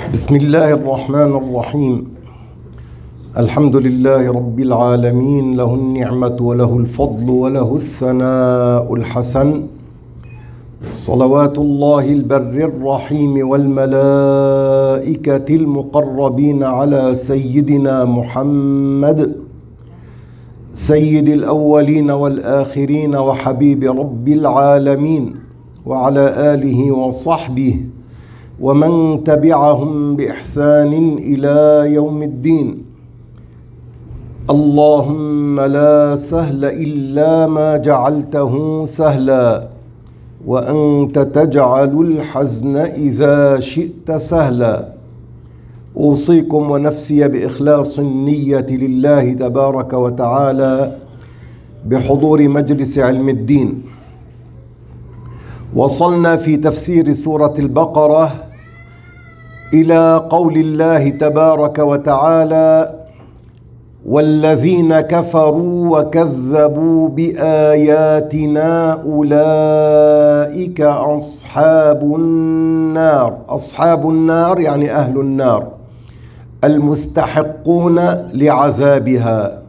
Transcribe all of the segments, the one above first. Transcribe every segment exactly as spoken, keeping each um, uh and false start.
بسم الله الرحمن الرحيم. الحمد لله رب العالمين، له النعمة وله الفضل وله الثناء الحسن. صلوات الله البر الرحيم والملائكة المقربين على سيدنا محمد سيد الأولين والآخرين وحبيب رب العالمين، وعلى آله وصحبه ومن تبعهم بإحسان إلى يوم الدين. اللهم لا سهل إلا ما جعلته سهلا، وأنت تجعل الحزن إذا شئت سهلا. أوصيكم ونفسي بإخلاص النية لله تبارك وتعالى بحضور مجلس علم الدين. وصلنا في تفسير سورة البقرة إلى قول الله تبارك وتعالى: والذين كفروا وكذبوا بآياتنا أولئك أصحاب النار. أصحاب النار يعني أهل النار المستحقون لعذابها.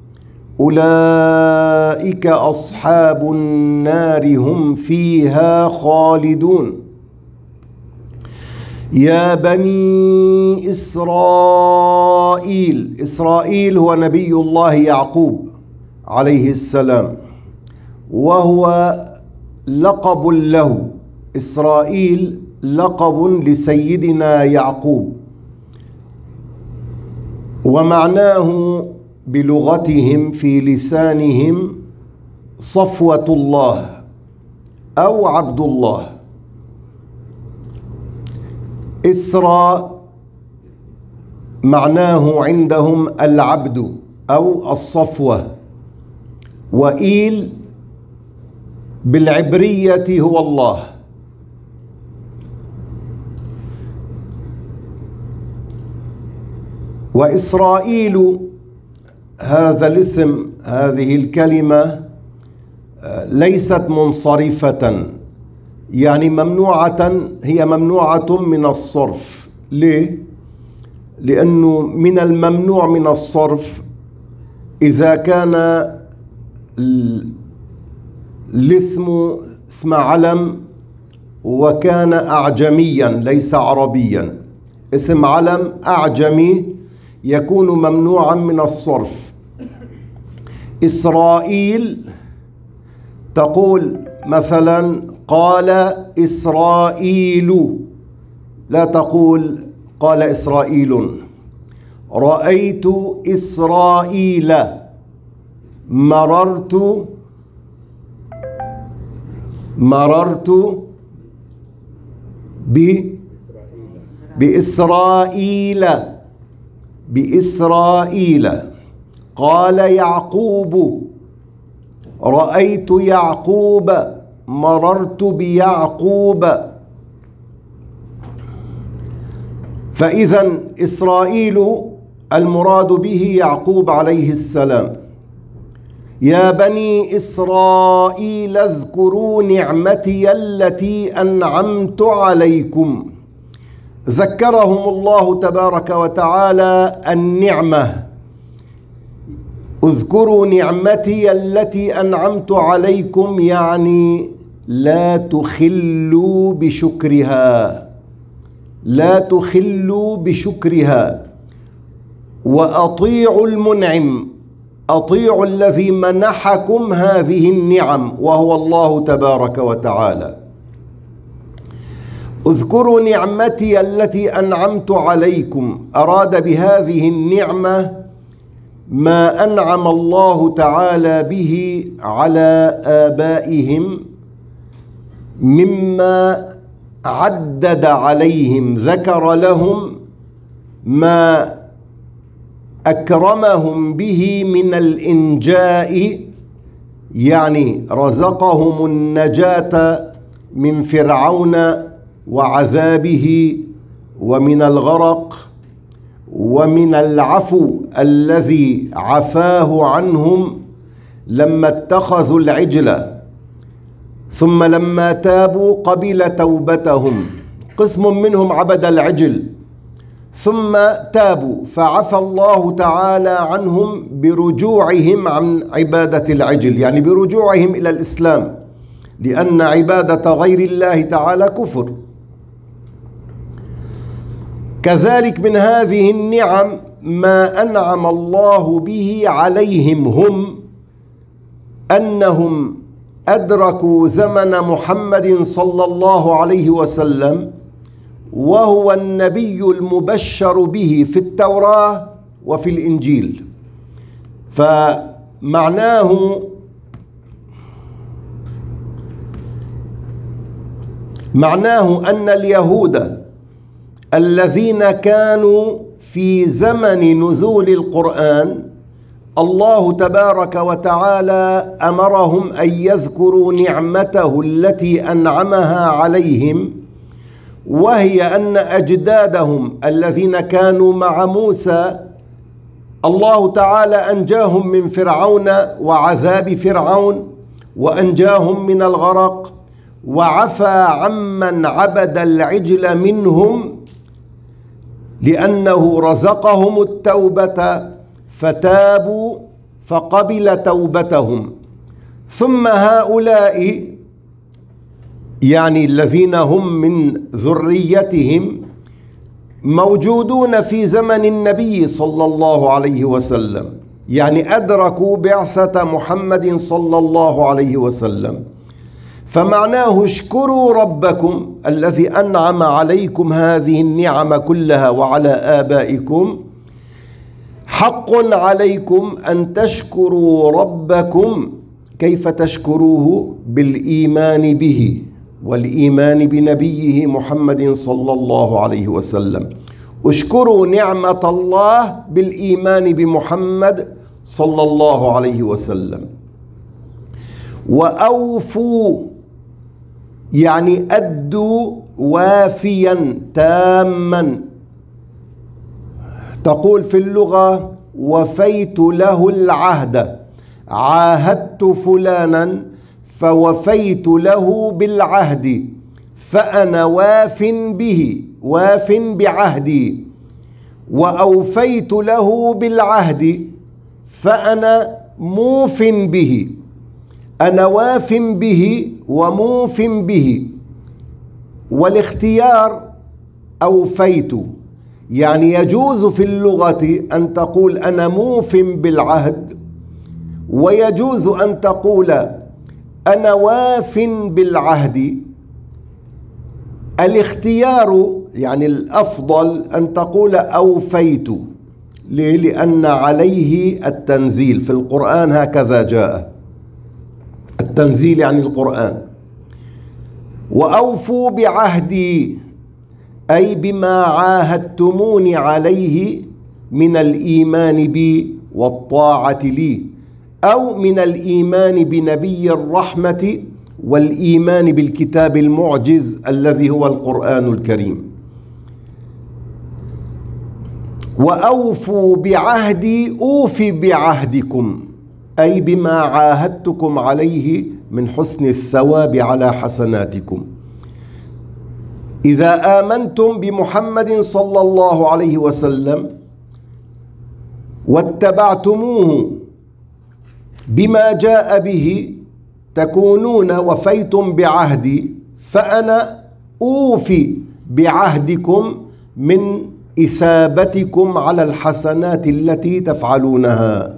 أولئك أصحاب النار هم فيها خالدون. يا بني إسرائيل. إسرائيل هو نبي الله يعقوب عليه السلام، وهو لقب له. إسرائيل لقب لسيدنا يعقوب، ومعناه بلغتهم في لسانهم صفوة الله أو عبد الله. إسرى معناه عندهم العبد أو الصفوة، وإيل بالعبرية هو الله. وإسرائيل هذا الاسم، هذه الكلمة ليست منصرفة، يعني ممنوعة، هي ممنوعة من الصرف. ليه؟ لأنه من الممنوع من الصرف إذا كان الاسم اسم علم وكان أعجميا ليس عربيا. اسم علم أعجمي يكون ممنوعا من الصرف. إسرائيل تقول مثلا قال إسرائيل، لا تقول قال إسرائيل. رأيت إسرائيل، مررت مررت ب بإسرائيل بإسرائيل. قال يعقوب، رأيت يعقوب، مررت بيعقوب. فإذا إسرائيل المراد به يعقوب عليه السلام. يا بني إسرائيل اذكروا نعمتي التي أنعمت عليكم. ذكرهم الله تبارك وتعالى النعمة. اذكروا نعمتي التي أنعمت عليكم، يعني لا تخلوا بشكرها، لا تخلوا بشكرها. وأطيعوا المنعم، أطيعوا الذي منحكم هذه النعم وهو الله تبارك وتعالى. اذكروا نعمتي التي أنعمت عليكم، أراد بهذه النعمة ما أنعم الله تعالى به على آبائهم مما عدد عليهم. ذكر لهم ما أكرمهم به من الإنجاء، يعني رزقهم النجاة من فرعون وعذابه ومن الغرق، ومن العفو الذي عفاه عنهم لما اتخذوا العجل، ثم لما تابوا قبل توبتهم. قسم منهم عبد العجل ثم تابوا فعفى الله تعالى عنهم برجوعهم عن عبادة العجل، يعني برجوعهم إلى الإسلام، لأن عبادة غير الله تعالى كفر. كذلك من هذه النعم ما أنعم الله به عليهم هم أنهم أدركوا زمن محمد صلى الله عليه وسلم، وهو النبي المبشر به في التوراة وفي الإنجيل. فمعناه معناه أن اليهود الذين كانوا في زمن نزول القرآن الله تبارك وتعالى أمرهم أن يذكروا نعمته التي أنعمها عليهم، وهي أن أجدادهم الذين كانوا مع موسى الله تعالى أنجاهم من فرعون وعذاب فرعون، وأنجاهم من الغرق، وعفى عمن عبد العجل منهم لأنه رزقهم التوبة فتابوا فقبل توبتهم. ثم هؤلاء يعني الذين هم من ذريتهم موجودون في زمن النبي صلى الله عليه وسلم، يعني أدركوا بعثة محمد صلى الله عليه وسلم. فمعناه اشكروا ربكم الذي أنعم عليكم هذه النعم كلها وعلى آبائكم، حق عليكم أن تشكروا ربكم. كيف تشكروه؟ بالإيمان به والإيمان بنبيه محمد صلى الله عليه وسلم. اشكروا نعمة الله بالإيمان بمحمد صلى الله عليه وسلم. وأوفوا يعني أدوا وافيا تاما. تقول في اللغة وفيت له العهد، عاهدت فلانا فوفيت له بالعهد، فأنا واف به، واف بعهدي. وأوفيت له بالعهد فأنا موف به، أنا واف به وموف به. والاختيار أوفيت، يعني يجوز في اللغة أن تقول أنا موف بالعهد، ويجوز أن تقول أنا واف بالعهد. الاختيار يعني الأفضل أن تقول أوفيت. ليه؟ لأن عليه التنزيل في القرآن، هكذا جاء التنزيل يعني القرآن. وأوفوا بعهدي أي بما عاهدتموني عليه من الإيمان بي والطاعة لي، أو من الإيمان بنبي الرحمة والإيمان بالكتاب المعجز الذي هو القرآن الكريم. وأوفوا بعهدي أوف بعهدكم أي بما عاهدتكم عليه من حسن الثواب على حسناتكم. إذا آمنتم بمحمد صلى الله عليه وسلم واتبعتموه بما جاء به تكونون وفيتم بعهدي، فأنا أوفي بعهدكم من إثابتكم على الحسنات التي تفعلونها.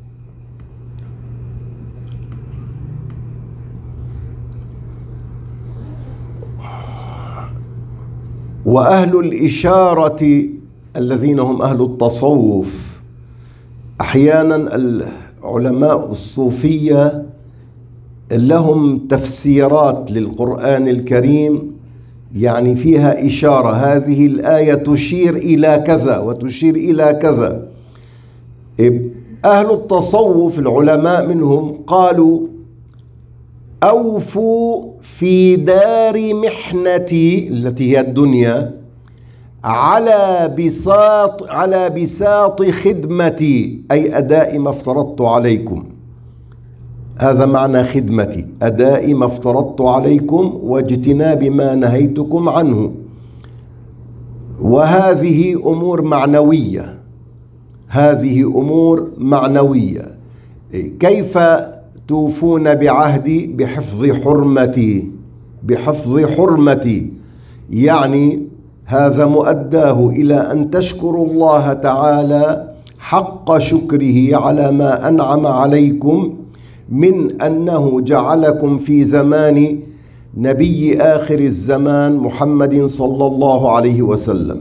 وأهل الإشارة الذين هم أهل التصوف، أحيانا العلماء الصوفية لهم تفسيرات للقرآن الكريم يعني فيها إشارة، هذه الآية تشير إلى كذا وتشير إلى كذا. أهل التصوف العلماء منهم قالوا أوفوا في دار محنتي التي هي الدنيا على بساط على بساط خدمتي، أي أداء ما افترضت عليكم. هذا معنى خدمتي، أداء ما افترضت عليكم واجتناب ما نهيتكم عنه. وهذه أمور معنوية، هذه أمور معنوية. كيف توفون بعهدي؟ بحفظ حرمتي، بحفظ حرمتي، يعني هذا مؤداه إلى أن تشكروا الله تعالى حق شكره على ما أنعم عليكم من أنه جعلكم في زمان نبي آخر الزمان محمد صلى الله عليه وسلم.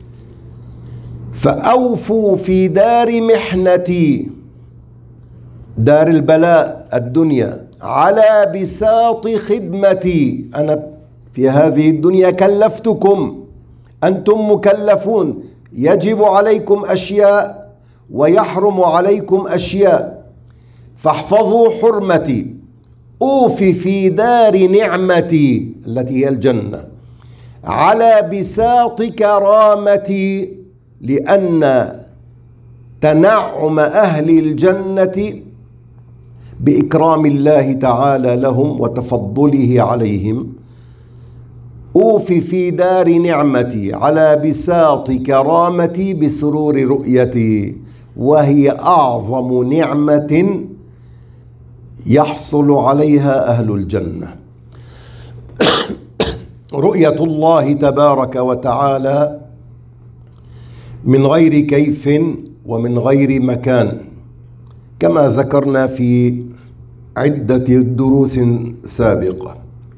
فأوفوا في دار محنتي، دار البلاء الدنيا، على بساط خدمتي. أنا في هذه الدنيا كلفتكم، أنتم مكلفون، يجب عليكم أشياء ويحرم عليكم أشياء، فاحفظوا حرمتي. أوفي في دار نعمتي التي هي الجنة على بساط كرامتي، لأن تنعم أهل الجنة بإكرام الله تعالى لهم وتفضله عليهم. أوفي في دار نعمتي على بساط كرامتي بسرور رؤيتي، وهي أعظم نعمة يحصل عليها أهل الجنة، رؤية الله تبارك وتعالى من غير كيف ومن غير مكان، كما ذكرنا في عدة دروس سابقة.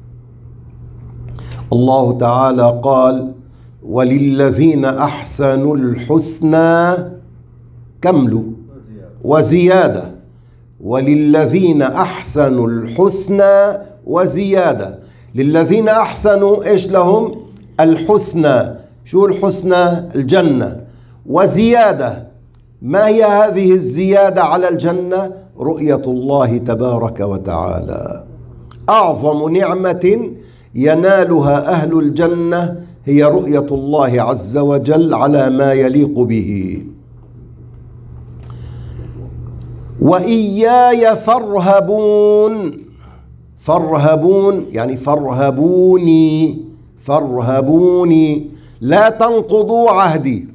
الله تعالى قال: وللذين أحسنوا الحسنى كملوا وزيادة، وللذين أحسنوا الحسنى وزيادة. للذين أحسنوا إيش لهم؟ الحسنى. شو الحسنى؟ الجنة. وزيادة، ما هي هذه الزيادة على الجنة؟ رؤية الله تبارك وتعالى. أعظم نعمة ينالها أهل الجنة هي رؤية الله عز وجل على ما يليق به. وإياي فارهبون، فارهبون يعني فارهبوني، فارهبوني، لا تنقضوا عهدي.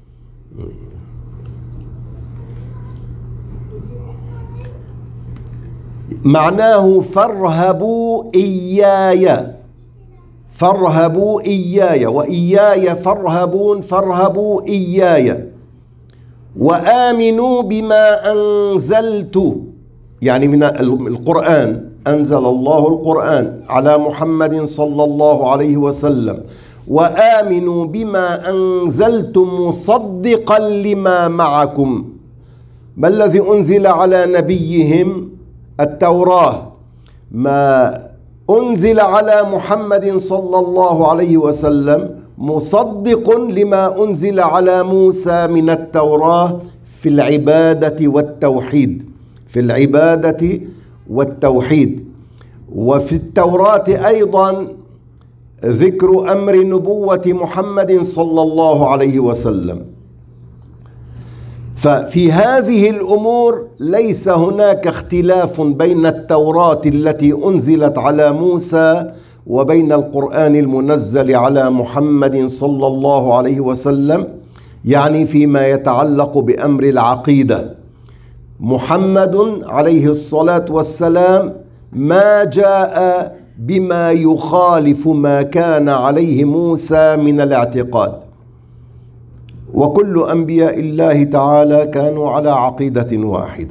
معناه فارهبوا إياي، فارهبوا إياي، وإياي فارهبون، فارهبوا إياي. وآمنوا بما أنزلت، يعني من القرآن، أنزل الله القرآن على محمد صلى الله عليه وسلم. وآمنوا بما أنزلت مصدقا لما معكم. ما الذي أنزل على نبيهم؟ التوراة. ما أنزل على محمد صلى الله عليه وسلم مصدق لما أنزل على موسى من التوراة في العبادة والتوحيد، في العبادة والتوحيد. وفي التوراة أيضا ذكر أمر نبوة محمد صلى الله عليه وسلم. ففي هذه الأمور ليس هناك اختلاف بين التوراة التي أنزلت على موسى وبين القرآن المنزل على محمد صلى الله عليه وسلم، يعني فيما يتعلق بأمر العقيدة. محمد عليه الصلاة والسلام ما جاء بما يخالف ما كان عليه موسى من الاعتقاد، وكل أنبياء الله تعالى كانوا على عقيدة واحدة.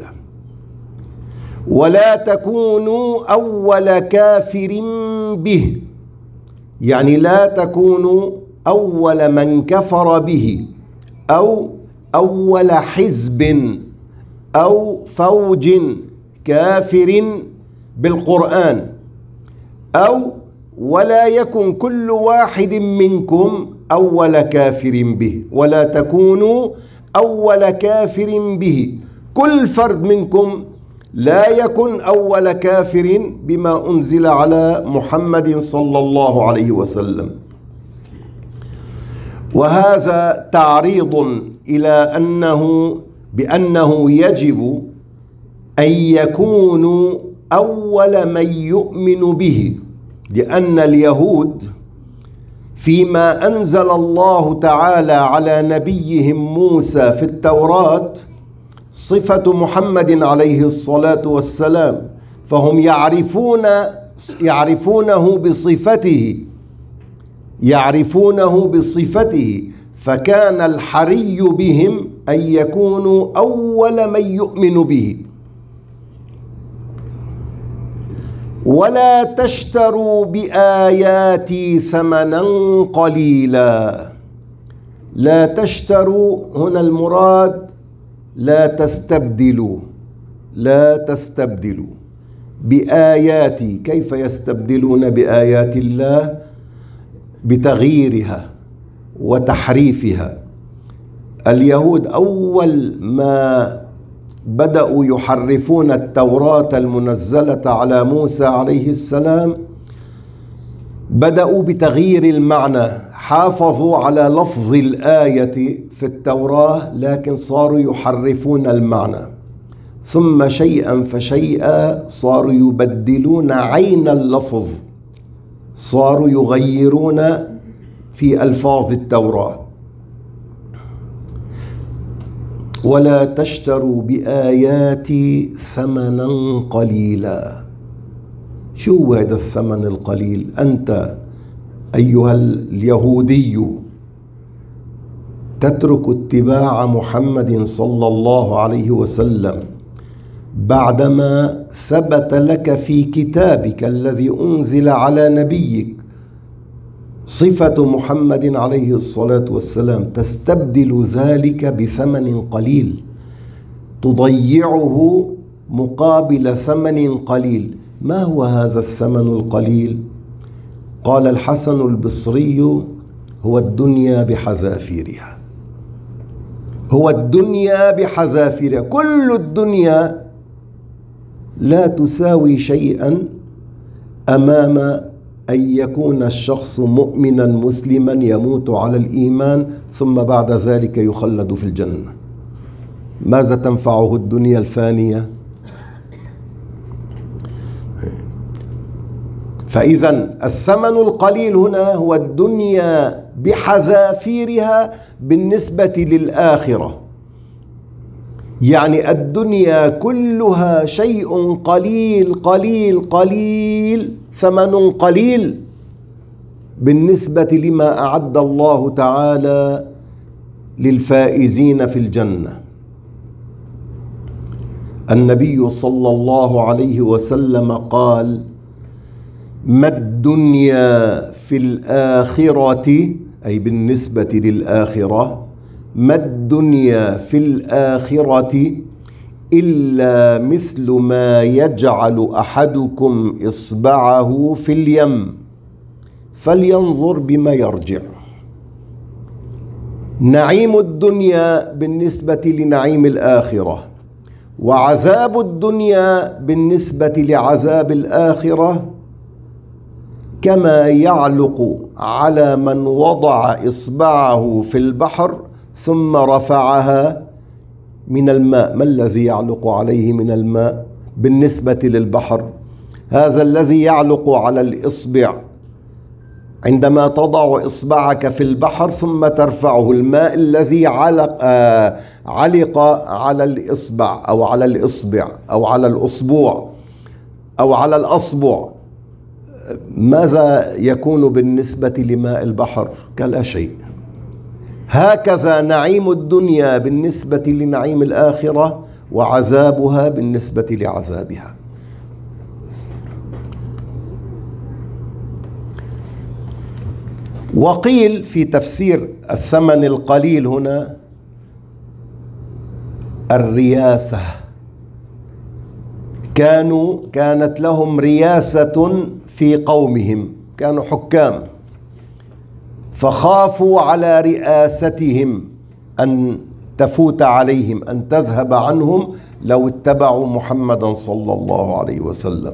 ولا تكونوا أول كافر به، يعني لا تكونوا أول من كفر به، أو أول حزب أو فوج كافر بالقرآن، أو ولا يكن كل واحد منكم أول كافر به، ولا تكونوا أول كافر به. كل فرد منكم لا يكن أول كافر بما أنزل على محمد صلى الله عليه وسلم. وهذا تعريض إلى أنه بأنه يجب أن يكونوا أول من يؤمن به، لأن اليهود فيما أنزل الله تعالى على نبيهم موسى في التوراة صفة محمد عليه الصلاة والسلام، فهم يعرفون يعرفونه بصفته يعرفونه بصفته فكان الحري بهم أن يكونوا أول من يؤمن به. ولا تشتروا بآياتي ثمنا قليلا. لا تشتروا هنا المراد لا تستبدلوا لا تستبدلوا بآياتي. كيف يستبدلون بآيات الله؟ بتغييرها وتحريفها. اليهود أول ما بدأوا يحرفون التوراة المنزلة على موسى عليه السلام بدأوا بتغيير المعنى، حافظوا على لفظ الآية في التوراة لكن صاروا يحرفون المعنى، ثم شيئا فشيئا صاروا يبدلون عين اللفظ، صاروا يغيرون في ألفاظ التوراة. ولا تشتروا بآياتي ثمنا قليلا. شو هذا الثمن القليل؟ أنت أيها اليهودي تترك اتباع محمد صلى الله عليه وسلم بعدما ثبت لك في كتابك الذي أنزل على نبيك صفة محمد عليه الصلاة والسلام، تستبدل ذلك بثمن قليل، تضيعه مقابل ثمن قليل. ما هو هذا الثمن القليل؟ قال الحسن البصري: هو الدنيا بحذافيرها. هو الدنيا بحذافيرها. كل الدنيا لا تساوي شيئا أمام أن يكون الشخص مؤمنا مسلما يموت على الإيمان ثم بعد ذلك يخلد في الجنة. ماذا تنفعه الدنيا الفانية؟ فإذا الثمن القليل هنا هو الدنيا بحذافيرها بالنسبة للآخرة، يعني الدنيا كلها شيء قليل قليل قليل، ثمن قليل بالنسبة لما أعد الله تعالى للفائزين في الجنة. النبي صلى الله عليه وسلم قال: ما الدنيا في الآخرة، أي بالنسبة للآخرة، ما الدنيا في الآخرة إلا مثل ما يجعل أحدكم إصبعه في اليم فلينظر بما يرجع. نعيم الدنيا بالنسبة لنعيم الآخرة، وعذاب الدنيا بالنسبة لعذاب الآخرة كما يعلق على من وضع إصبعه في البحر ثم رفعها من الماء. ما الذي يعلق عليه من الماء بالنسبة للبحر؟ هذا الذي يعلق على الإصبع عندما تضع إصبعك في البحر ثم ترفعه، الماء الذي علق آه علق على الإصبع أو على الإصبع أو على الأصبع أو على الأصبع، ماذا يكون بالنسبة لماء البحر؟ كلا شيء. هكذا نعيم الدنيا بالنسبة لنعيم الآخرة، وعذابها بالنسبة لعذابها. وقيل في تفسير الثمن القليل هنا الرياسة. كانوا كانت لهم رياسة في قومهم، كانوا حكام، فخافوا على رئاستهم أن تفوت عليهم، أن تذهب عنهم لو اتبعوا محمدا صلى الله عليه وسلم.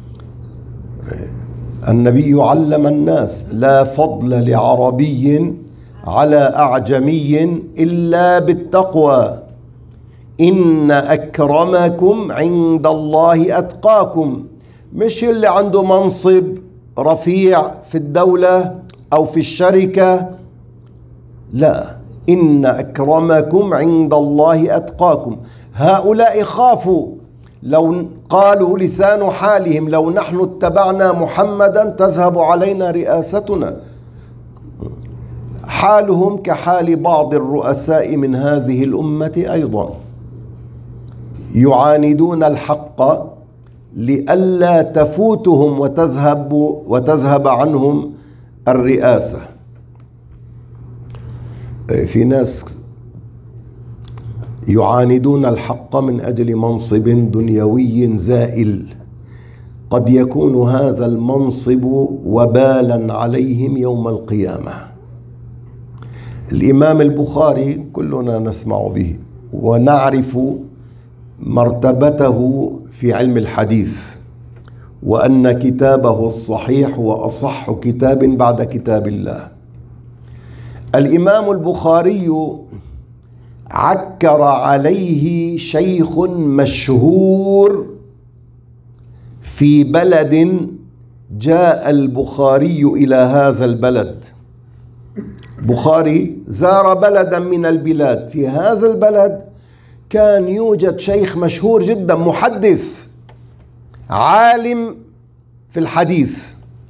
النبي علم الناس: لا فضل لعربي على أعجمي إلا بالتقوى، إن أكرمكم عند الله أتقاكم. مش اللي عنده منصب رفيع في الدولة أو في الشركة، لا، إن أكرمكم عند الله أتقاكم. هؤلاء خافوا، لو قالوا لسان حالهم لو نحن اتبعنا محمدا تذهب علينا رئاستنا. حالهم كحال بعض الرؤساء من هذه الأمة أيضا، يعاندون الحق لئلا تفوتهم وتذهب وتذهب عنهم الرئاسة. في ناس يعاندون الحق من أجل منصب دنيوي زائل، قد يكون هذا المنصب وبالا عليهم يوم القيامة. الإمام البخاري كلنا نسمع به ونعرف مرتبته في علم الحديث، وأن كتابه الصحيح هو أصح كتاب بعد كتاب الله. الإمام البخاري عكر عليه شيخ مشهور في بلد، جاء البخاري إلى هذا البلد. بخاري زار بلدا من البلاد، في هذا البلد كان يوجد شيخ مشهور جدا، محدث عالم في الحديث.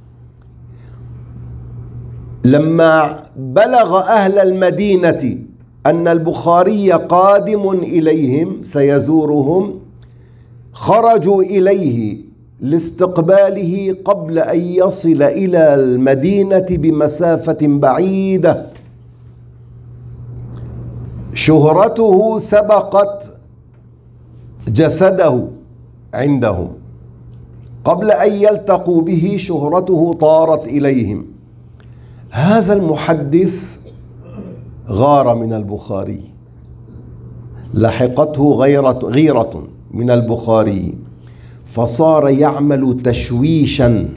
لما بلغ أهل المدينة أن البخاري قادم إليهم سيزورهم، خرجوا إليه لاستقباله قبل أن يصل إلى المدينة بمسافة بعيدة. شهرته سبقت جسده عندهم، قبل أن يلتقوا به شهرته طارت إليهم. هذا المحدث غار من البخاري، لحقته غيرة, غيرة من البخاري، فصار يعمل تشويشا.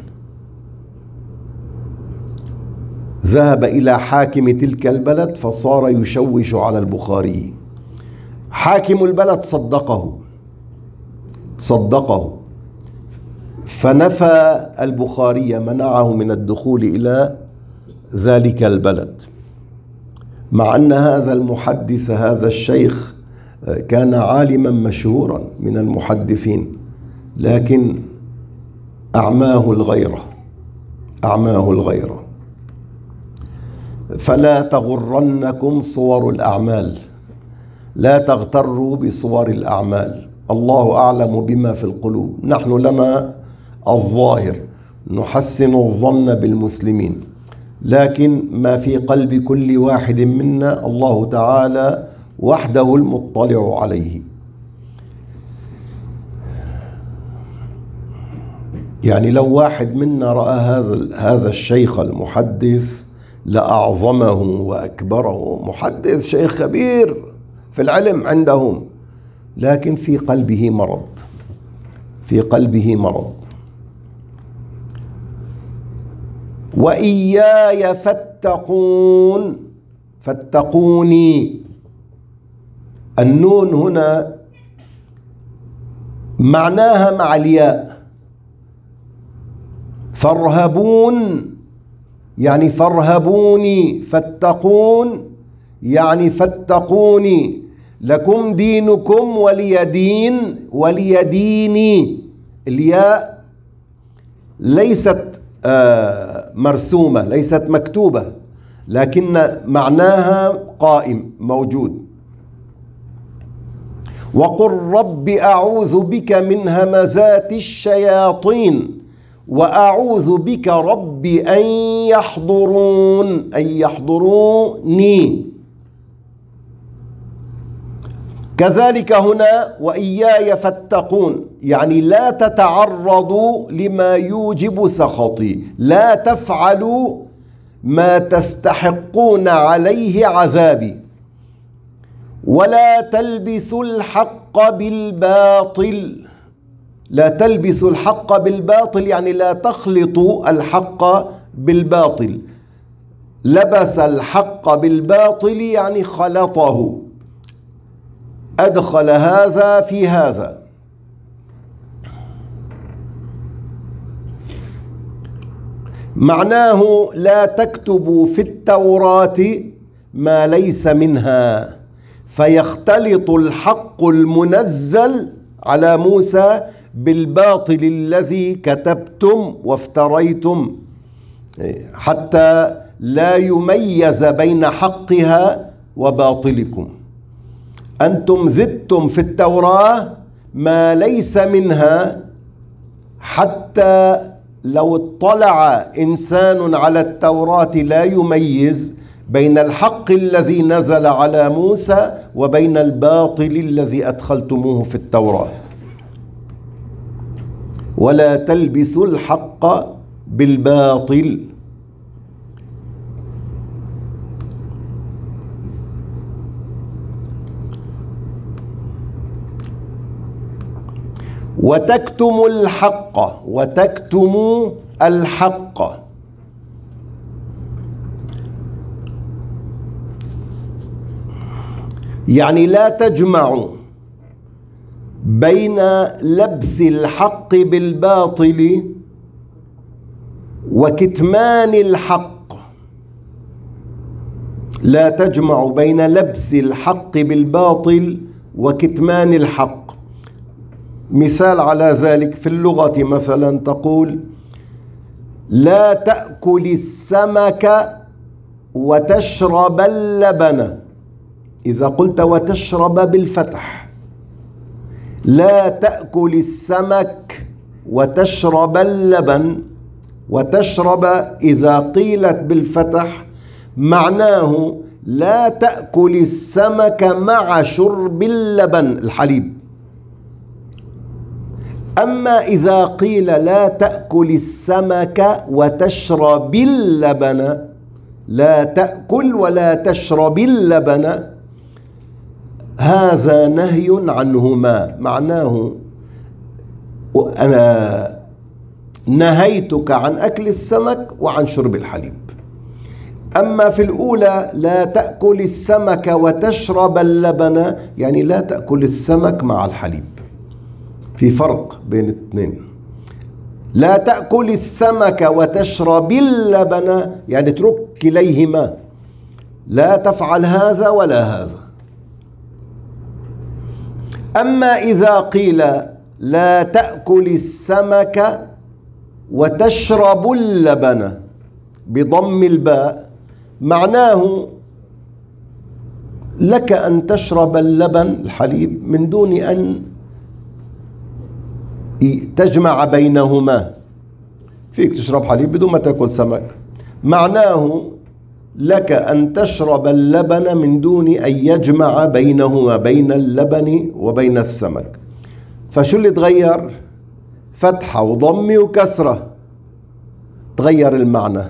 ذهب إلى حاكم تلك البلد فصار يشوش على البخاري. حاكم البلد صدقه صدقه فنفى البخاري، منعه من الدخول إلى ذلك البلد، مع أن هذا المحدث هذا الشيخ كان عالما مشهورا من المحدثين، لكن أعماه الغيرة أعماه الغيرة. فلا تغرنكم صور الأعمال، لا تغتروا بصور الأعمال، الله أعلم بما في القلوب. نحن لنا الظاهر، نحسن الظن بالمسلمين، لكن ما في قلب كل واحد منا الله تعالى وحده المطلع عليه. يعني لو واحد منا رأى هذا هذا الشيخ المحدث لأعظمه وأكبره، محدث شيخ كبير في العلم عندهم، لكن في قلبه مرض في قلبه مرض. وإياي فاتقون، فاتقوني. النون هنا معناها مع الياء، فارهبون يعني فارهبوني، فاتقون يعني فاتقوني، لكم دينكم ولي دين ولي ديني. الياء ليست آه مرسومة، ليست مكتوبة، لكن معناها قائم موجود. وقل رب أعوذ بك من همزات الشياطين وأعوذ بك رب أن يحضرون، أن يحضروني. كذلك هنا وإياي فاتقون، يعني لا تتعرضوا لما يوجب سخطي، لا تفعلوا ما تستحقون عليه عذابي، ولا تلبسوا الحق بالباطل. لا تلبسوا الحق بالباطل يعني لا تخلطوا الحق بالباطل. لبس الحق بالباطل يعني خلطه، أدخل هذا في هذا. معناه لا تكتبوا في التوراة ما ليس منها فيختلط الحق المنزل على موسى بالباطل الذي كتبتم وافتريتم، حتى لا يميز بين حقها وباطلكم. أنتم زدتم في التوراة ما ليس منها، حتى لو اطلع إنسان على التوراة لا يميز بين الحق الذي نزل على موسى وبين الباطل الذي أدخلتموه في التوراة. ولا تلبسوا الحق بالباطل. وتكتموا الحق وتكتموا الحق. يعني لا تجمعوا بين لبس الحق بالباطل وكتمان الحق. لا تجمعوا بين لبس الحق بالباطل وكتمان الحق. مثال على ذلك في اللغة مثلا تقول: لا تأكل السمك وتشرب اللبن. إذا قلت وتشرب بالفتح، لا تأكل السمك وتشرب اللبن. وتشرب إذا قيلت بالفتح معناه لا تأكل السمك مع شرب اللبن الحليب. أما إذا قيل لا تأكل السمك وتشرب اللبن، لا تأكل ولا تشرب اللبن، هذا نهي عنهما. معناه أنا نهيتك عن أكل السمك وعن شرب الحليب. أما في الأولى لا تأكل السمك وتشرب اللبن، يعني لا تأكل السمك مع الحليب. في فرق بين الاثنين. لا تأكل السمك وتشرب اللبن يعني اترك كليهما، لا تفعل هذا ولا هذا. أما إذا قيل لا تأكل السمك وتشرب اللبن بضم الباء، معناه لك أن تشرب اللبن الحليب من دون أن تجمع بينهما. فيك تشرب حليب بدون ما تأكل سمك. معناه لك أن تشرب اللبن من دون أن يجمع بينهما، بين اللبن وبين السمك. فشو اللي تغير؟ فتحة وضمة وكسرة، تغير المعنى.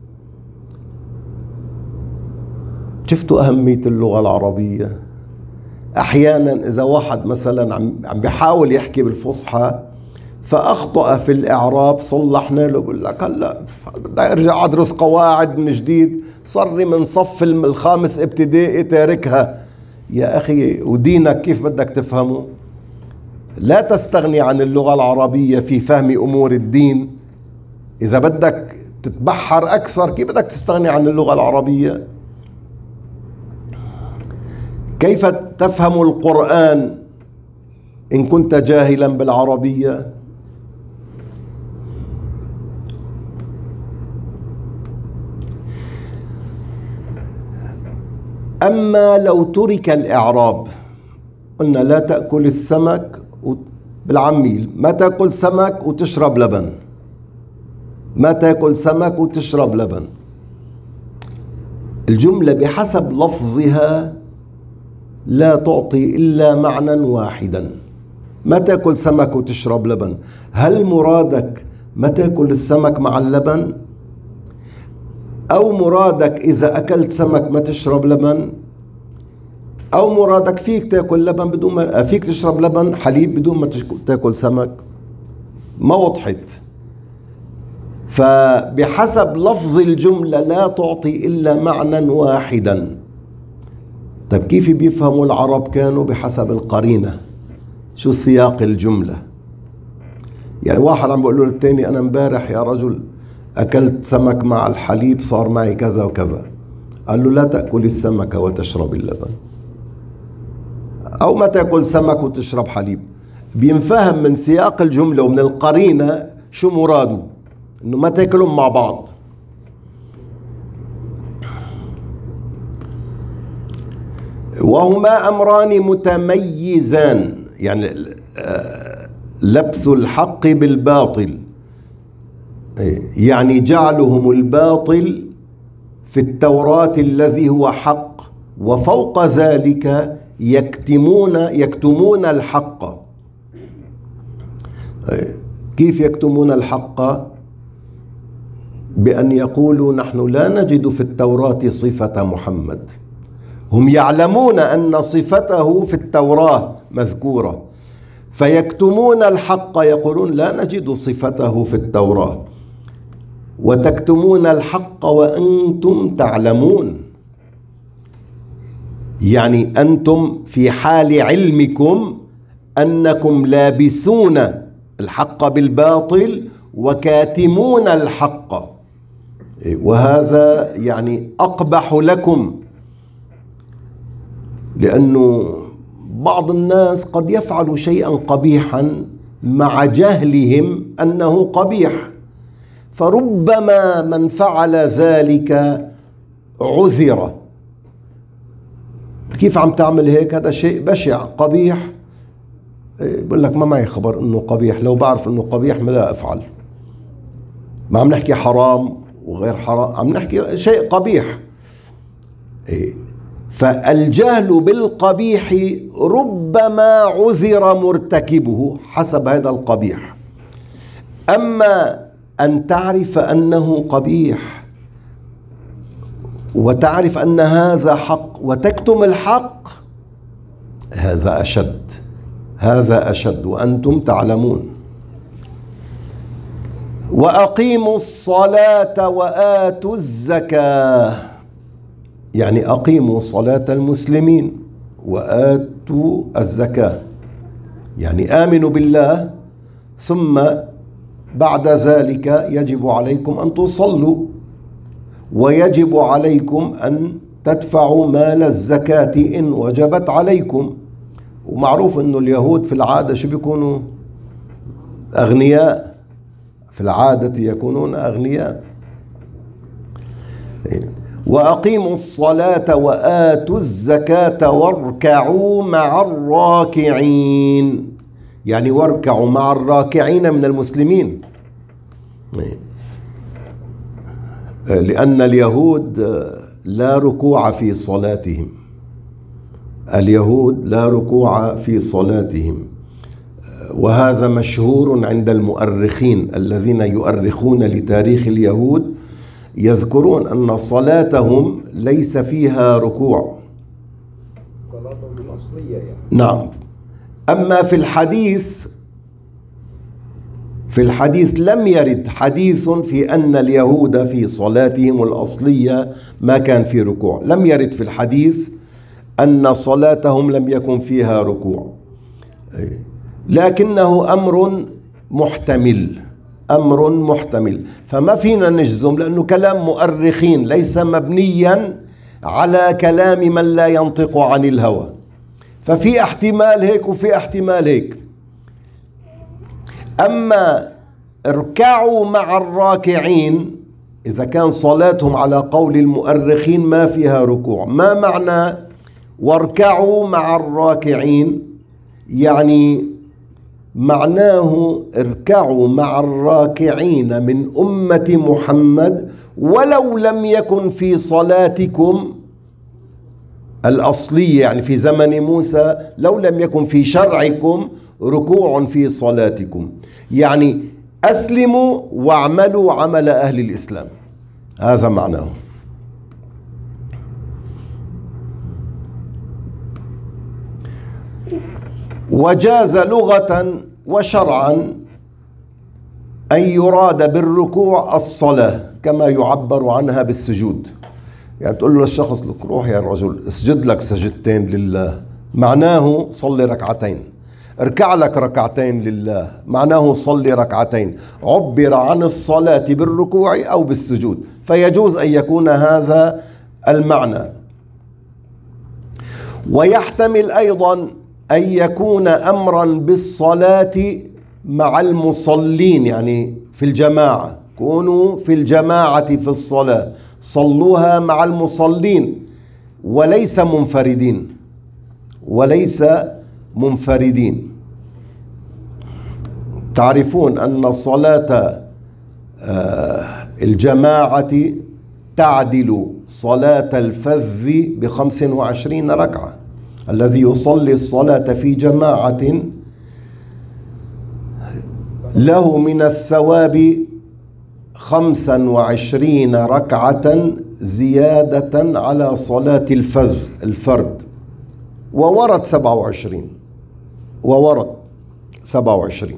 شفتوا أهمية اللغة العربية؟ أحيانا إذا واحد مثلا عم بيحاول يحكي بالفصحى فأخطأ في الإعراب، صلحنا له، بقول لك هلا بدي أرجع أدرس قواعد من جديد، صار لي من صف الخامس ابتدائي تاركها. يا أخي ودينك كيف بدك تفهمه؟ لا تستغني عن اللغة العربية في فهم أمور الدين. إذا بدك تتبحر أكثر كيف بدك تستغني عن اللغة العربية؟ كيف تفهم القرآن إن كنت جاهلا بالعربية؟ أما لو ترك الإعراب، قلنا لا تأكل السمك بالعميل، ما تأكل سمك وتشرب لبن، ما تأكل سمك وتشرب لبن. الجملة بحسب لفظها لا تعطي إلا معنى واحدا. ما تأكل سمك وتشرب لبن، هل مرادك ما تأكل السمك مع اللبن؟ أو مرادك إذا أكلت سمك ما تشرب لبن؟ أو مرادك فيك تأكل لبن بدون ما فيك تشرب لبن حليب بدون ما تأكل سمك؟ ما وضحت. فبحسب لفظ الجملة لا تعطي إلا معنى واحدا. طيب كيف بيفهموا العرب؟ كانوا بحسب القرينة، شو سياق الجملة. يعني واحد عم بيقول له للتاني: أنا امبارح يا رجل أكلت سمك مع الحليب صار معي كذا وكذا. قال له لا تأكل السمك وتشرب اللبن، أو ما تأكل سمك وتشرب حليب. بينفهم من سياق الجملة ومن القرينة شو مراده، إنه ما تاكلهم مع بعض. وهما أمران متميزان، يعني لبس الحق بالباطل، يعني جعلهم الباطل في التوراة الذي هو حق، وفوق ذلك يكتمون يكتمون الحق. كيف يكتمون الحق؟ بأن يقولوا نحن لا نجد في التوراة صفة محمد. هم يعلمون أن صفته في التوراة مذكورة، فيكتمون الحق، يقولون لا نجد صفته في التوراة، وتكتمون الحق وأنتم تعلمون. يعني أنتم في حال علمكم أنكم لابسون الحق بالباطل وكاتمون الحق، وهذا يعني أقبح لكم، لأنه بعض الناس قد يفعل شيئا قبيحا مع جهلهم أنه قبيح، فربما من فعل ذلك عذر. كيف عم تعمل هيك؟ هذا شيء بشع قبيح. بقول لك ما معي خبر انه قبيح، لو بعرف انه قبيح ما لا افعل. ما عم نحكي حرام وغير حرام، عم نحكي شيء قبيح. فالجهل بالقبيح ربما عذر مرتكبه حسب هذا القبيح. أما أن تعرف أنه قبيح وتعرف أن هذا حق وتكتم الحق، هذا أشد، هذا أشد، وأنتم تعلمون. وأقيموا الصلاة وآتوا الزكاة، يعني أقيموا صلاة المسلمين وآتوا الزكاة، يعني آمنوا بالله، ثم بعد ذلك يجب عليكم أن تصلوا، ويجب عليكم أن تدفعوا مال الزكاة إن وجبت عليكم. ومعروف أنه اليهود في العادة شو بيكونوا؟ أغنياء، في العادة يكونون أغنياء. وأقيموا الصلاة وآتوا الزكاة واركعوا مع الراكعين، يعني واركعوا مع الراكعين من المسلمين، لأن اليهود لا ركوع في صلاتهم، اليهود لا ركوع في صلاتهم، وهذا مشهور عند المؤرخين الذين يؤرخون لتاريخ اليهود، يذكرون أن صلاتهم ليس فيها ركوع. صلاتهم الأصلية يعني. نعم. أما في الحديث في الحديث لم يرد حديث في أن اليهود في صلاتهم الأصلية ما كان في ركوع، لم يرد في الحديث أن صلاتهم لم يكن فيها ركوع، لكنه أمر محتمل، أمر محتمل، فما فينا نجزم، لأنه كلام مؤرخين ليس مبنيا على كلام من لا ينطق عن الهوى، ففي احتمال هيك وفي احتمال هيك. أما اركعوا مع الراكعين، إذا كان صلاتهم على قول المؤرخين ما فيها ركوع، ما معنى واركعوا مع الراكعين؟ يعني معناه اركعوا مع الراكعين من أمة محمد ولو لم يكن في صلاتكم الأصلية، يعني في زمن موسى لو لم يكن في شرعكم ركوع في صلاتكم، يعني أسلموا واعملوا عمل أهل الإسلام، هذا معناه. وجاز لغة وشرعا أن يراد بالركوع الصلاة كما يعبر عنها بالسجود، يعني تقول له للشخص لك روح يا رجل اسجد لك سجدتين لله، معناه صلي ركعتين. اركع لك ركعتين لله، معناه صلي ركعتين. عبر عن الصلاة بالركوع أو بالسجود، فيجوز أن يكون هذا المعنى. ويحتمل أيضا أن يكون أمرا بالصلاة مع المصلين، يعني في الجماعة، كونوا في الجماعة في الصلاة، صلوها مع المصلين وليس منفردين، وليس منفردين. تعرفون أن صلاة الجماعة تعدل صلاة الفذ بخمس وعشرين ركعة. الذي يصلي الصلاة في جماعة له من الثواب خمسا وعشرين ركعة زيادة على صلاة الفذ الفرد. وورد سبعة وعشرين، وورد سبعة وعشرين.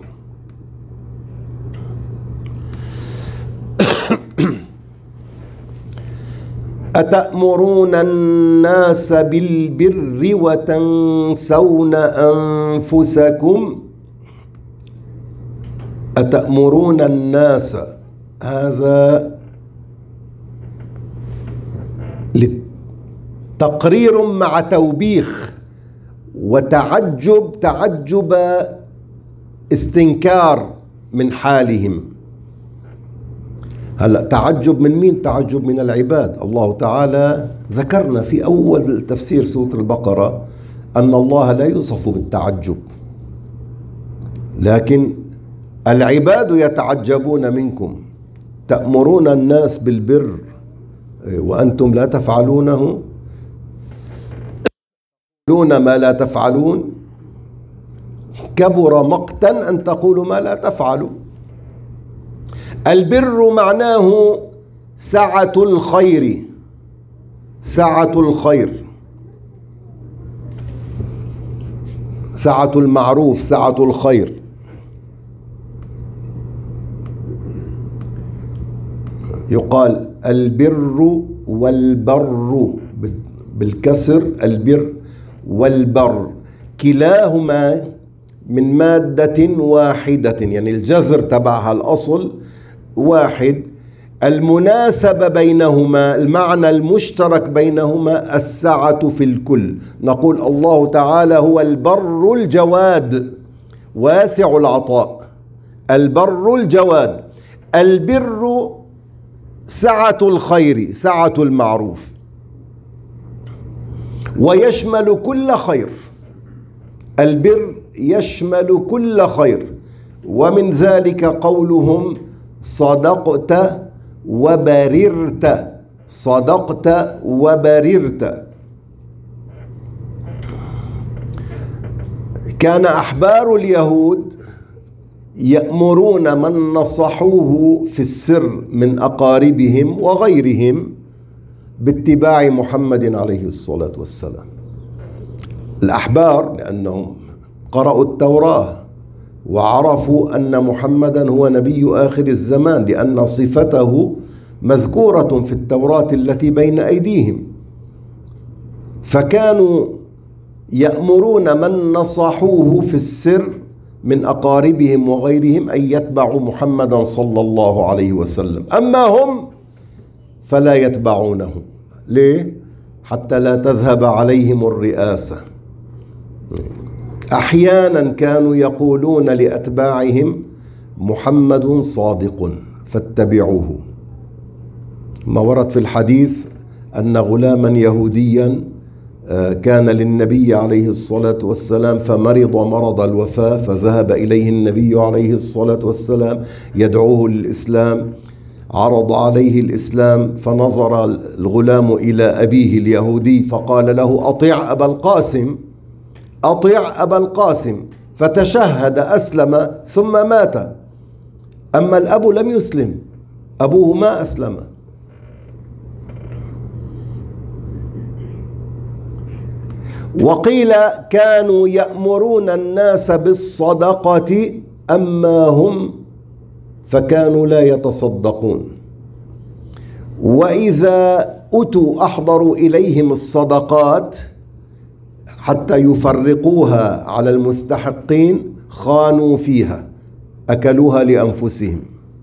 أتأمرون الناس بالبر وتنسون أنفسكم. أتأمرون الناس، هذا تقرير مع توبيخ وتعجب، تعجب استنكار من حالهم. هلا تعجب من مين؟ تعجب من العباد. الله تعالى ذكرنا في أول تفسير سورة البقرة أن الله لا يوصف بالتعجب، لكن العباد يتعجبون منكم. تأمرون الناس بالبر وأنتم لا تفعلونه، تقولون ما لا تفعلون، كبر مقتا أن تقولوا ما لا تفعلوا. البر معناه سعة الخير، سعة الخير، سعة المعروف، سعة الخير. يقال البر والبر بالكسر، البر والبر كلاهما من مادة واحدة، يعني الجذر تبعها الأصل واحد. المناسبة بينهما، المعنى المشترك بينهما السعة في الكل. نقول الله تعالى هو البر الجواد واسع العطاء، البر الجواد. البر سعة الخير، سعة المعروف، ويشمل كل خير. البر يشمل كل خير، ومن ذلك قولهم صدقت وبررت، صدقت وبررت. كان أحبار اليهود يأمرون من نصحوه في السر من أقاربهم وغيرهم باتباع محمد عليه الصلاة والسلام. الأحبار لأنهم قرأوا التوراة وعرفوا أن محمدا هو نبي آخر الزمان، لأن صفته مذكورة في التوراة التي بين أيديهم، فكانوا يأمرون من نصحوه في السر من أقاربهم وغيرهم أن يتبعوا محمدا صلى الله عليه وسلم. أما هم فلا يتبعونه. ليه؟ حتى لا تذهب عليهم الرئاسة. أحيانا كانوا يقولون لأتباعهم محمد صادق فاتبعوه. ما ورد في الحديث أن غلاما يهوديا كان للنبي عليه الصلاة والسلام فمرض مرض الوفاة، فذهب إليه النبي عليه الصلاة والسلام يدعوه للإسلام، عرض عليه الإسلام، فنظر الغلام إلى أبيه اليهودي فقال له أطيع أبا القاسم، أطيع أبا القاسم، فتشهد أسلم ثم مات. أما الأب لم يسلم، أبوه ما أسلم. وقيل كانوا يأمرون الناس بالصدقة أما هم فكانوا لا يتصدقون، وإذا أتوا أحضروا إليهم الصدقات حتى يفرقوها على المستحقين خانوا فيها، أكلوها لأنفسهم.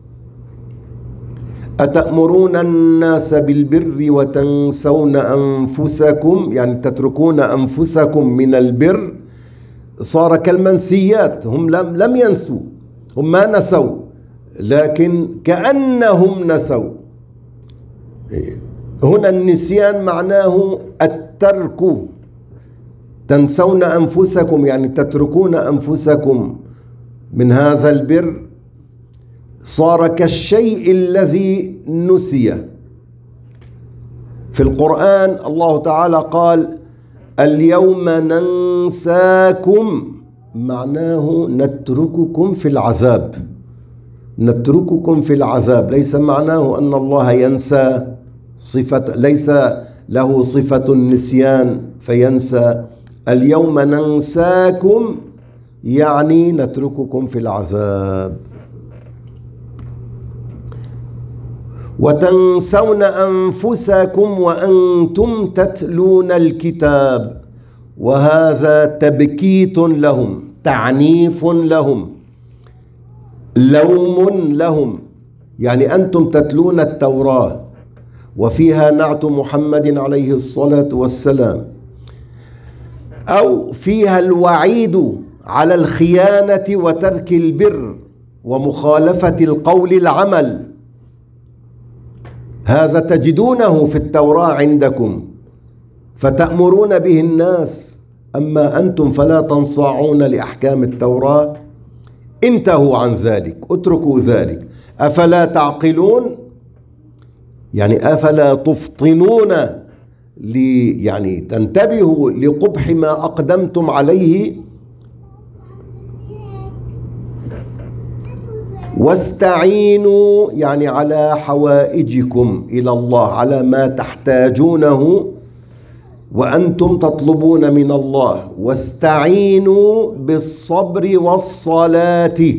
أتأمرون الناس بالبر وتنسون أنفسكم، يعني تتركون أنفسكم من البر. صار كالمنسيات، هم لم, لم ينسوا، هم ما نسوا لكن كأنهم نسوا. هنا النسيان معناه الترك، تنسون أنفسكم يعني تتركون أنفسكم من هذا البر. صار كالشيء الذي نسي. في القرآن الله تعالى قال اليوم ننساكم، معناه نترككم في العذاب، نترككم في العذاب. ليس معناه أن الله ينسى صفة، ليس له صفة النسيان فينسى. اليوم ننساكم يعني نترككم في العذاب. وتنسون أنفسكم وأنتم تتلون الكتاب، وهذا تبكيت لهم، تعنيف لهم، لوم لهم. يعني أنتم تتلون التوراة وفيها نعت محمد عليه الصلاة والسلام، أو فيها الوعيد على الخيانة وترك البر ومخالفة القول العمل. هذا تجدونه في التوراة عندكم فتأمرون به الناس، أما أنتم فلا تنصاعون لأحكام التوراة. انتهوا عن ذلك، اتركوا ذلك. أفلا تعقلون؟ يعني أفلا تفطنون لي، يعني تنتبهوا لقبح ما أقدمتم عليه. واستعينوا يعني على حوائجكم إلى الله، على ما تحتاجونه وأنتم تطلبون من الله. واستعينوا بالصبر والصلاة،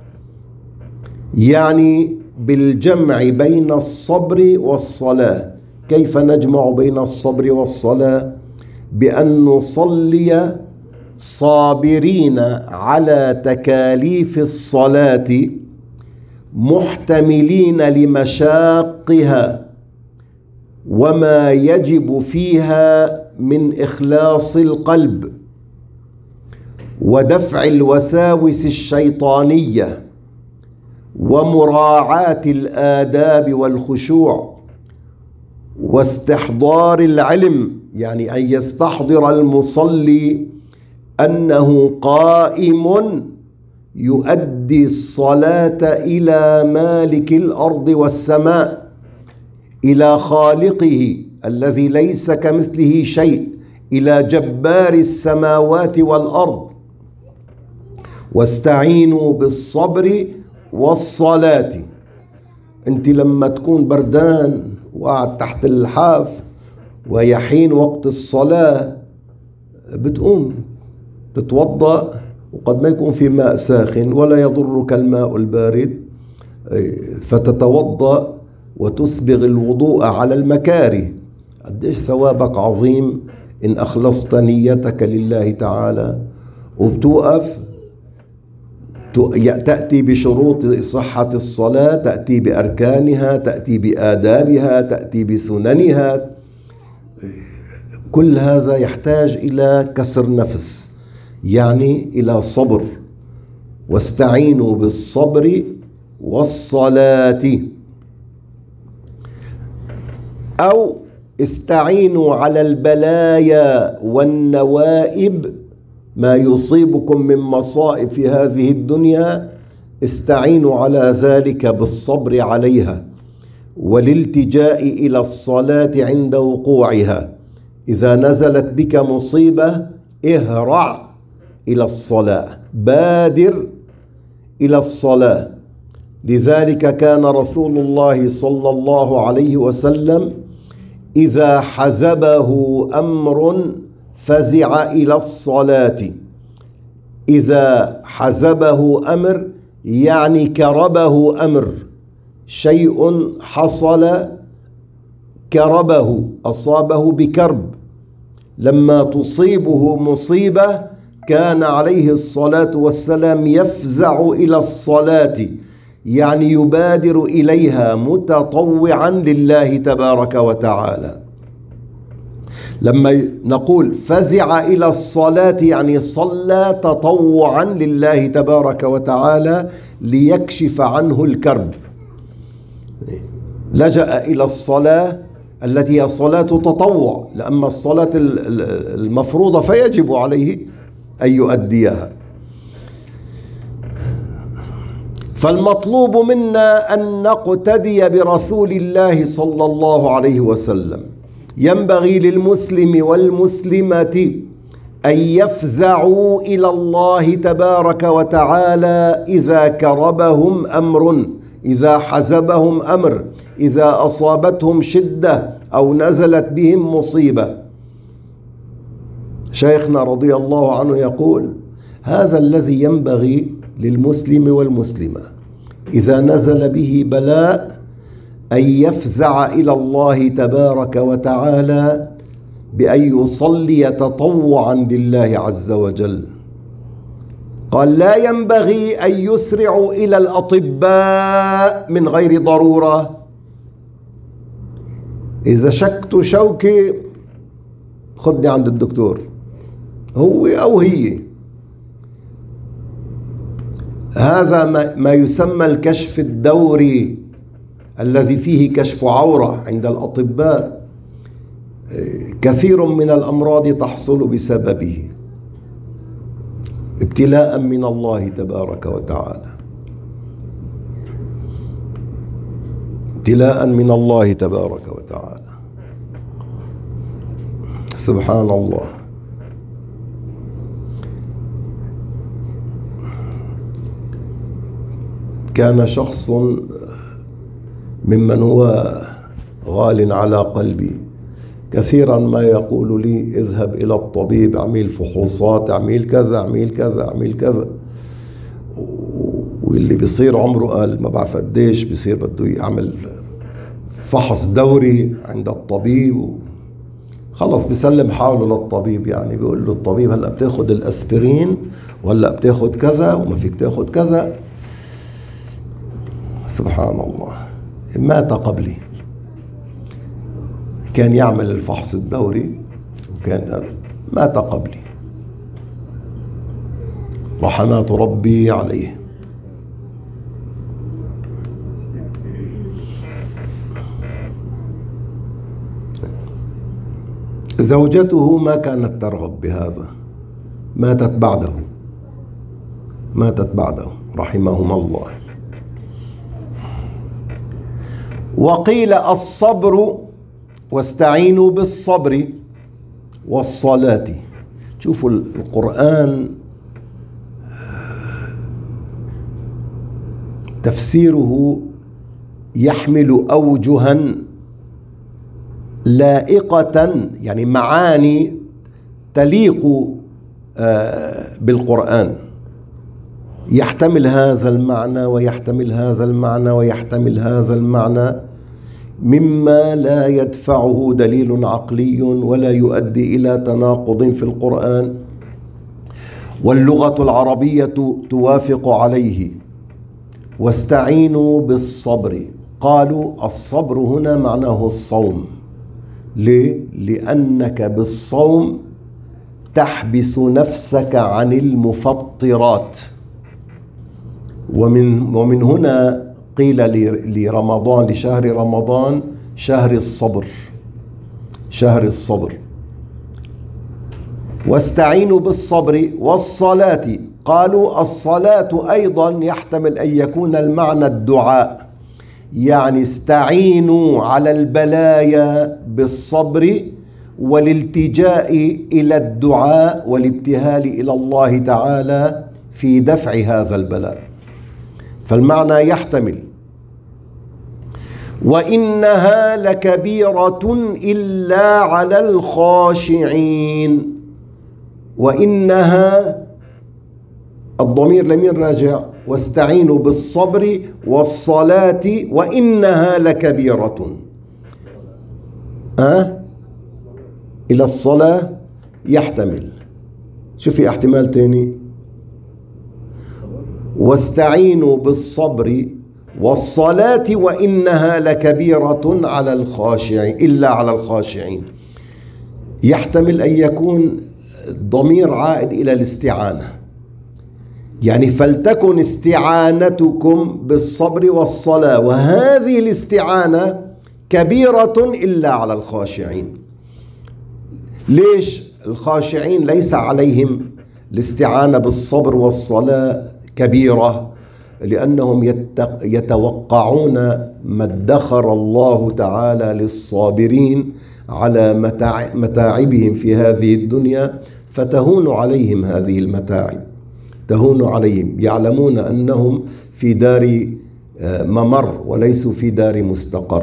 يعني بالجمع بين الصبر والصلاة. كيف نجمع بين الصبر والصلاة؟ بأن نصلي صابرين على تكاليف الصلاة، محتملين لمشاقها وما يجب فيها من إخلاص القلب ودفع الوساوس الشيطانية ومراعاة الآداب والخشوع واستحضار العلم، يعني أن يستحضر المصلي أنه قائم يؤدي الصلاة إلى مالك الأرض والسماء، إلى خالقه الذي ليس كمثله شيء، إلى جبار السماوات والأرض. واستعينوا بالصبر والصلاة. أنت لما تكون بردان وقعد تحت اللحاف ويحين وقت الصلاة بتقوم تتوضأ، وقد ما يكون في ماء ساخن ولا يضرك الماء البارد، فتتوضأ وتسبغ الوضوء على المكاره. قديش ثوابك عظيم إن أخلصت نيتك لله تعالى. وبتوقف تأتي بشروط صحة الصلاة، تأتي بأركانها، تأتي بآدابها، تأتي بسننها. كل هذا يحتاج إلى كسر نفس، يعني إلى صبر. واستعينوا بالصبر والصلاة، أو استعينوا على البلايا والنوائب، ما يصيبكم من مصائب في هذه الدنيا استعينوا على ذلك بالصبر عليها والالتجاء إلى الصلاة عند وقوعها. إذا نزلت بك مصيبة اهرع إلى الصلاة، بادر إلى الصلاة. لذلك كان رسول الله صلى الله عليه وسلم إذا حزبه أمر فزع إلى الصلاة. إذا حزبه أمر يعني كربه أمر، شيء حصل كربه، أصابه بكرب، لما تصيبه مصيبة كان عليه الصلاة والسلام يفزع إلى الصلاة، يعني يبادر إليها متطوعا لله تبارك وتعالى. لما نقول فزع إلى الصلاة يعني صلى تطوعا لله تبارك وتعالى ليكشف عنه الكرب، لجأ إلى الصلاة التي هي صلاة تطوع، لأما الصلاة المفروضة فيجب عليه أن يؤديها. فالمطلوب منا أن نقتدي برسول الله صلى الله عليه وسلم. ينبغي للمسلم والمسلمة أن يفزعوا إلى الله تبارك وتعالى إذا كربهم أمر، إذا حزبهم أمر، إذا أصابتهم شدة أو نزلت بهم مصيبة. شيخنا رضي الله عنه يقول: هذا الذي ينبغي للمسلم والمسلمة إذا نزل به بلاء أن يفزع إلى الله تبارك وتعالى بأن يصلي تطوعا لله عز وجل. قال: لا ينبغي أن يسرعوا إلى الأطباء من غير ضرورة. إذا شكت شوكي خدني عند الدكتور، هو أو هي. هذا ما يسمى الكشف الدوري الذي فيه كشف عورة عند الأطباء. كثير من الأمراض تحصل بسببه، ابتلاء من الله تبارك وتعالى، ابتلاء من الله تبارك وتعالى. سبحان الله. كان شخص ممن هو غال على قلبي كثيرا ما يقول لي: اذهب إلى الطبيب، اعمل فحوصات، اعمل كذا اعمل كذا اعمل كذا. واللي بيصير عمره قال ما بعرف قديش بيصير بده يعمل فحص دوري عند الطبيب، خلص بيسلم حاله للطبيب. يعني بيقول له الطبيب: هلا بتاخد الاسبرين ولا بتاخد كذا وما فيك تاخد كذا. سبحان الله. مات قبلي، كان يعمل الفحص الدوري وكان مات قبلي، رحمات ربي عليه. زوجته ما كانت ترغب بهذا، ماتت بعده، ماتت بعده رحمهما الله. وقيل الصبر، واستعينوا بالصبر والصلاة. شوفوا القرآن تفسيره يحمل أوجها لائقة، يعني معاني تليق بالقرآن، يحتمل هذا المعنى ويحتمل هذا المعنى ويحتمل هذا المعنى، مما لا يدفعه دليل عقلي ولا يؤدي إلى تناقض في القرآن، واللغة العربية توافق عليه. واستعينوا بالصبر، قالوا الصبر هنا معناه الصوم. ليه؟ لأنك بالصوم تحبس نفسك عن المفطرات. ومن ومن هنا قيل لرمضان، لشهر رمضان، شهر الصبر، شهر الصبر. واستعينوا بالصبر والصلاة، قالوا الصلاة أيضا يحتمل أن يكون المعنى الدعاء، يعني استعينوا على البلايا بالصبر والالتجاء إلى الدعاء والابتهال إلى الله تعالى في دفع هذا البلاء. فالمعنى يحتمل. وإنها لكبيرة إلا على الخاشعين. وإنها الضمير لمين راجع؟ واستعينوا بالصبر والصلاة وإنها لكبيرة. أه؟ إلى الصلاة يحتمل. شو في احتمال تاني؟ واستعينوا بالصبر والصلاة وإنها لكبيرة على الخاشعين إلا على الخاشعين. يحتمل أن يكون ضمير عائد إلى الاستعانة، يعني فلتكن استعانتكم بالصبر والصلاة، وهذه الاستعانة كبيرة إلا على الخاشعين. ليش الخاشعين ليس عليهم الاستعانة بالصبر والصلاة كبيرة؟ لأنهم يتوقعون ما ادخر الله تعالى للصابرين على متاعبهم في هذه الدنيا، فتهون عليهم هذه المتاعب، تهون عليهم، يعلمون أنهم في دار ممر وليسوا في دار مستقر.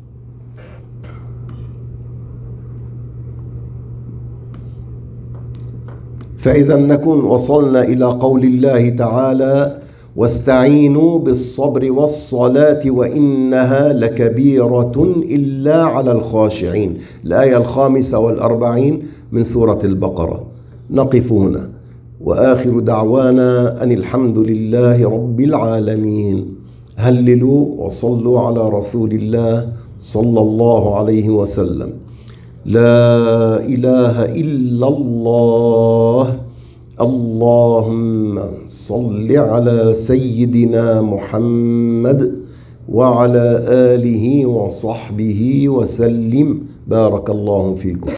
فإذا نكون وصلنا إلى قول الله تعالى: واستعينوا بالصبر والصلاة وإنها لكبيرة إلا على الخاشعين، الآية الخامسة والأربعين من سورة البقرة. نقف هنا، وآخر دعوانا أن الحمد لله رب العالمين. هللوا وصلوا على رسول الله صلى الله عليه وسلم. لا إله إلا الله. اللهم صل على سيدنا محمد وعلى آله وصحبه وسلم. بارك الله فيكم.